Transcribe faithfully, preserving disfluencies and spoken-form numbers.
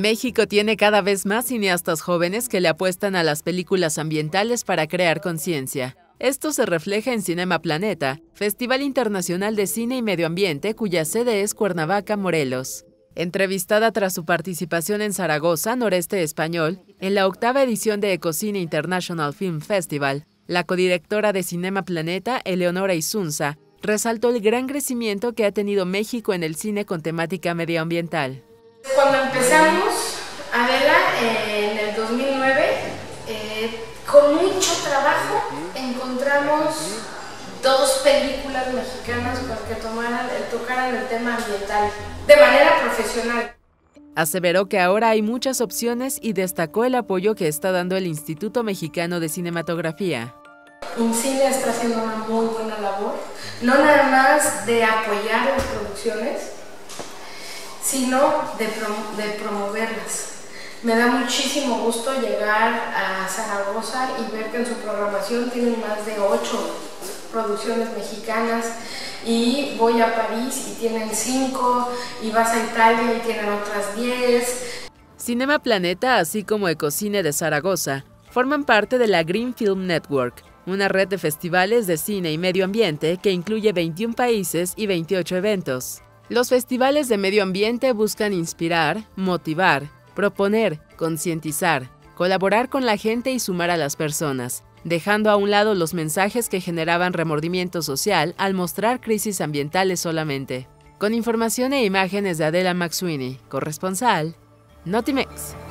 México tiene cada vez más cineastas jóvenes que le apuestan a las películas ambientales para crear conciencia. Esto se refleja en Cinema Planeta, Festival Internacional de Cine y Medio Ambiente, cuya sede es Cuernavaca, Morelos. Entrevistada tras su participación en Zaragoza, Noreste Español, en la octava edición de Ecocine International Film Festival, la codirectora de Cinema Planeta, Eleonora Isunza, resaltó el gran crecimiento que ha tenido México en el cine con temática medioambiental. Cuando empezamos, Adela, eh, en el dos mil nueve, eh, con mucho trabajo encontramos dos películas mexicanas para que tomaran, tocaran el tema ambiental de manera profesional. Aseveró que ahora hay muchas opciones y destacó el apoyo que está dando el Instituto Mexicano de Cinematografía. INCINE está haciendo una muy buena labor, no nada más de apoyar las producciones, sino de, prom de promoverlas. Me da muchísimo gusto llegar a Zaragoza y ver que en su programación tienen más de ocho producciones mexicanas, y voy a París y tienen cinco, y vas a Italia y tienen otras diez. Cinema Planeta, así como Ecocine de Zaragoza, forman parte de la Green Film Network, una red de festivales de cine y medio ambiente que incluye veintiún países y veintiocho eventos. Los festivales de medio ambiente buscan inspirar, motivar, proponer, concientizar, colaborar con la gente y sumar a las personas, dejando a un lado los mensajes que generaban remordimiento social al mostrar crisis ambientales solamente. Con información e imágenes de Adela McSweeney, corresponsal, Notimex.